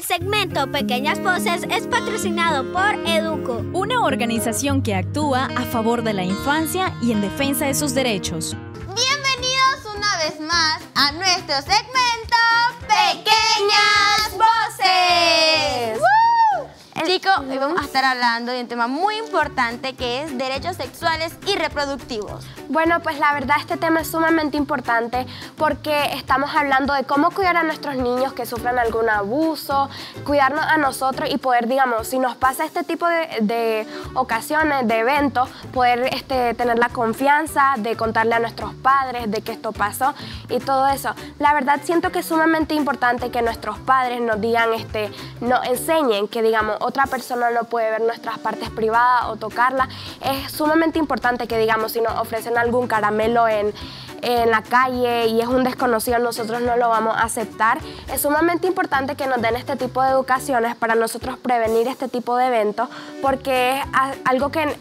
segmento Pequeñas Voces es patrocinado por Educo, una organización que actúa a favor de la infancia y en defensa de sus derechos. Bienvenidos una vez más a nuestro segmento Pequeñas Voces. Chicos, hoy vamos a estar hablando de un tema muy importante que es derechos sexuales y reproductivos. Bueno, pues la verdad este tema es sumamente importante porque estamos hablando de cómo cuidar a nuestros niños que sufran algún abuso, cuidarnos a nosotros y poder, digamos, si nos pasa este tipo de ocasiones, de eventos, poder tener la confianza de contarle a nuestros padres de que esto pasó y todo eso. La verdad siento que es sumamente importante que nuestros padres nos digan, nos enseñen que, digamos, otra persona no puede ver nuestras partes privadas o tocarlas. Es sumamente importante que, digamos, si nos ofrecen algún caramelo en la calle y es un desconocido, nosotros no lo vamos a aceptar. Es sumamente importante que nos den este tipo de educaciones para nosotros prevenir este tipo de eventos porque es algo que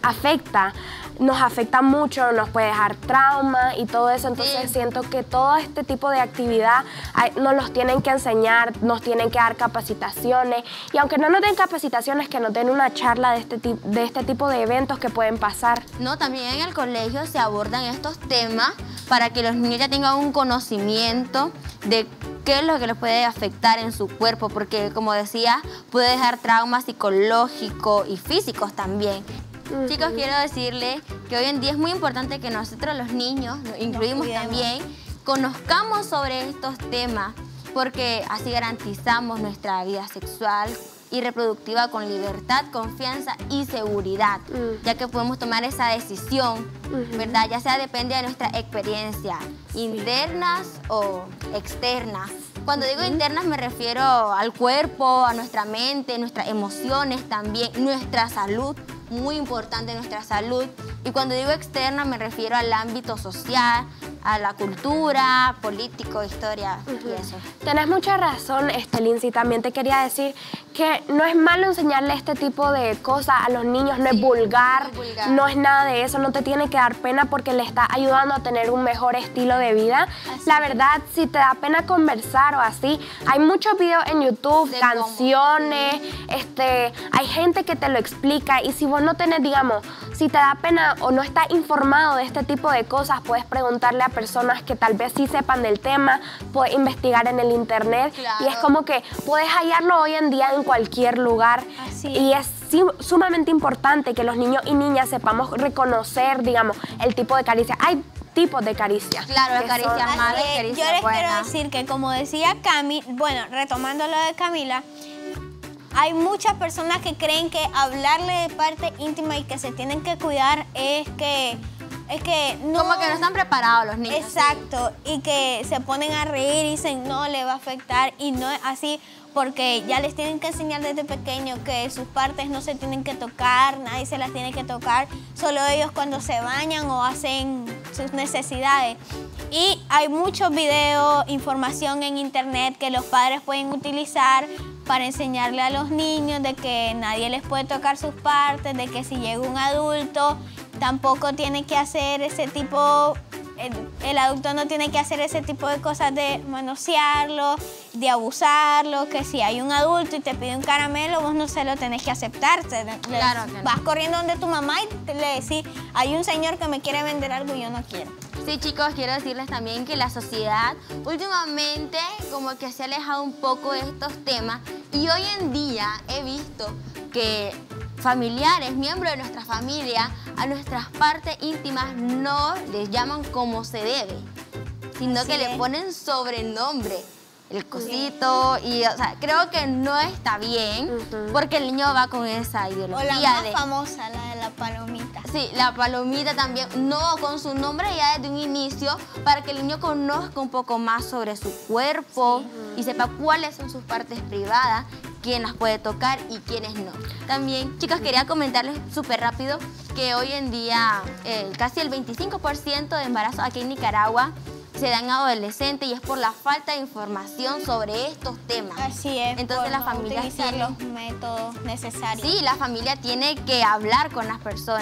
nos afecta mucho, nos puede dejar trauma y todo eso. Entonces siento que todo este tipo de actividad nos los tienen que enseñar, nos tienen que dar capacitaciones y aunque no nos den capacitaciones, que nos den una charla de este tipo de eventos que pueden pasar. No, también en el colegio se abordan estos temas para que los niños ya tengan un conocimiento de qué es lo que les puede afectar en su cuerpo, porque como decía, puede dejar traumas psicológicos y físicos también. Chicos, quiero decirles que hoy en día es muy importante que nosotros los niños, nos incluimos también, conozcamos sobre estos temas porque así garantizamos nuestra vida sexual y reproductiva con libertad, confianza y seguridad, ya que podemos tomar esa decisión, ¿verdad? Ya sea depende de nuestra experiencia, internas o externas. Cuando digo internas me refiero al cuerpo, a nuestra mente, nuestras emociones también, nuestra salud. Muy importante nuestra salud. Y cuando digo externa me refiero al ámbito social, a la cultura, político, historia y eso. Tenés mucha razón, Lindsay. También te quería decir que no es malo enseñarle este tipo de cosas a los niños, no es vulgar, no es nada de eso, no te tiene que dar pena porque le está ayudando a tener un mejor estilo de vida. La verdad, si te da pena conversar o así, hay muchos videos en YouTube, canciones, hay gente que te lo explica y si vos no tenés, digamos, si te da pena o no estás informado de este tipo de cosas, puedes preguntarle a personas que tal vez sí sepan del tema, puedes investigar en el internet y es como que puedes hallarlo hoy en día en cualquier lugar. Y es sumamente importante que los niños y niñas sepamos reconocer, digamos, el tipo de caricia. Hay tipos de caricias. Claro, caricias malas y caricias yo les buenas. quiero decir que como decía Cami, bueno, retomando lo de Camila, hay muchas personas que creen que hablarle de parte íntima y que se tienen que cuidar es que no... Como que no están preparados los niños. Exacto, y que se ponen a reír y dicen no, le va a afectar y no es así porque ya les tienen que enseñar desde pequeño que sus partes no se tienen que tocar, nadie se las tiene que tocar, solo ellos cuando se bañan o hacen sus necesidades. Y hay muchos videos, información en internet que los padres pueden utilizar para enseñarle a los niños de que nadie les puede tocar sus partes, de que si llega un adulto tampoco tiene que hacer ese tipo, el adulto no tiene que hacer ese tipo de cosas de manosearlo, de abusarlo, que si hay un adulto y te pide un caramelo, vos no se lo tenés que aceptar. Claro que no. Vas corriendo donde tu mamá y le decís, hay un señor que me quiere vender algo y yo no quiero. Sí, chicos, quiero decirles también que la sociedad últimamente como que se ha alejado un poco de estos temas y hoy en día he visto que familiares, miembros de nuestra familia, a nuestras partes íntimas no les llaman como se debe, sino que le ponen sobrenombre, el cosito, y o sea, creo que no está bien porque el niño va con esa ideología. O la más famosa, la de la palomita. Sí, la palomita también, no, con su nombre ya desde un inicio, para que el niño conozca un poco más sobre su cuerpo y sepa cuáles son sus partes privadas, quién las puede tocar y quiénes no. También, chicas, quería comentarles súper rápido que hoy en día casi el 25% de embarazos aquí en Nicaragua se dan adolescentes y es por la falta de información sobre estos temas. Así es. Entonces la familia utilizar los métodos necesarios. Sí, la familia tiene que hablar con las personas.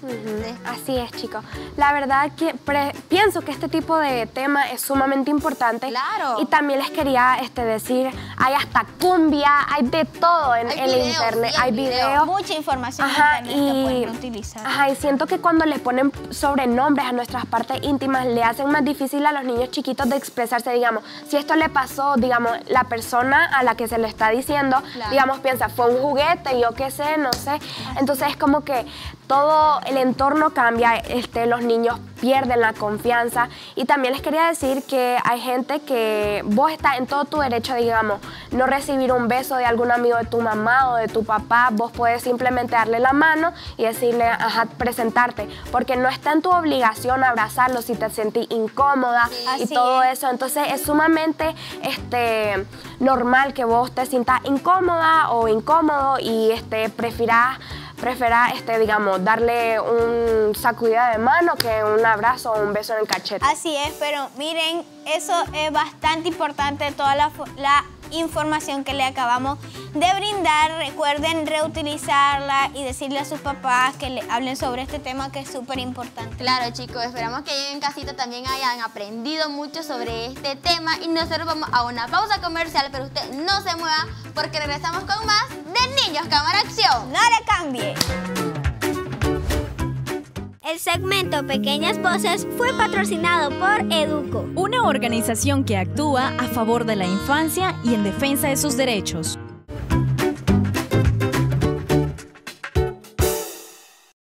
Sí. Así es, chicos. La verdad que pienso que este tipo de tema es sumamente importante. Claro. Y también les quería decir, hay hasta cumbia, hay de todo en el internet. Sí, hay videos. Mucha información en internet que pueden utilizar. Y siento que cuando le ponen sobrenombres a nuestras partes íntimas, le hacen más difícil a los niños chiquitos de expresarse, digamos. Si esto le pasó, digamos, la persona a la que se le está diciendo, digamos, piensa, fue un juguete, yo qué sé, no sé. Entonces es como que todo el entorno cambia, los niños pierden la confianza. Y también les quería decir que hay gente que vos estás en todo tu derecho, digamos, no recibir un beso de algún amigo de tu mamá o de tu papá, vos puedes simplemente darle la mano y decirle, presentarte, porque no está en tu obligación abrazarlo si te sentís incómoda y todo eso. Entonces es sumamente normal que vos te sientas incómoda o incómodo y prefieras, digamos, darle un sacudida de mano que un abrazo o un beso en el cachete. Así es, pero miren, eso es bastante importante, toda la información que le acabamos de brindar. Recuerden reutilizarla y decirle a sus papás que le hablen sobre este tema que es súper importante. Claro, chicos, esperamos que en casita también hayan aprendido mucho sobre este tema y nosotros vamos a una pausa comercial, pero usted no se mueva porque regresamos con más de Niños Cámara Acción. ¡No le cambie! El segmento Pequeñas Voces fue patrocinado por Educo, una organización que actúa a favor de la infancia y en defensa de sus derechos.